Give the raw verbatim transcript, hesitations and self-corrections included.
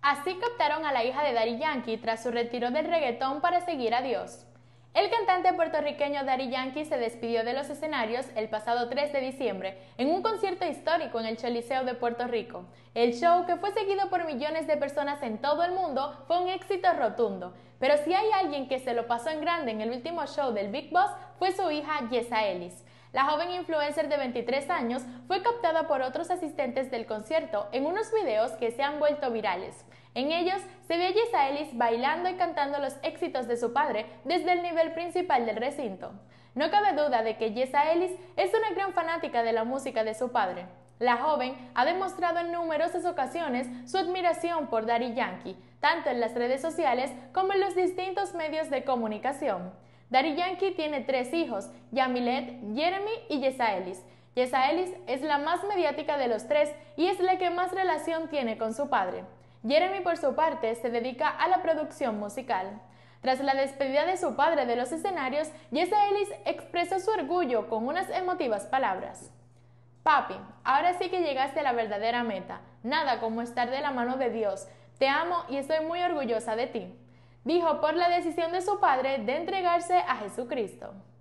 Así captaron a la hija de Daddy Yankee tras su retiro del reggaetón para seguir a Dios. El cantante puertorriqueño Daddy Yankee se despidió de los escenarios el pasado tres de diciembre en un concierto histórico en el Choliseo de Puerto Rico. El show, que fue seguido por millones de personas en todo el mundo, fue un éxito rotundo. Pero si hay alguien que se lo pasó en grande en el último show del Big Boss, fue su hija Yesha Ellis. La joven influencer de veintitrés años fue captada por otros asistentes del concierto en unos videos que se han vuelto virales. En ellos se ve a Yesha Ellis bailando y cantando los éxitos de su padre desde el nivel principal del recinto. No cabe duda de que Yesha Ellis es una gran fanática de la música de su padre. La joven ha demostrado en numerosas ocasiones su admiración por Daddy Yankee, tanto en las redes sociales como en los distintos medios de comunicación. Daddy Yankee tiene tres hijos, Yamilet, Jeremy y Yesha Ellis. Yesha Ellis es la más mediática de los tres y es la que más relación tiene con su padre. Jeremy, por su parte, se dedica a la producción musical. Tras la despedida de su padre de los escenarios, Yesha Ellis expresó su orgullo con unas emotivas palabras. Papi, ahora sí que llegaste a la verdadera meta. Nada como estar de la mano de Dios. Te amo y estoy muy orgullosa de ti, dijo por la decisión de su padre de entregarse a Jesucristo.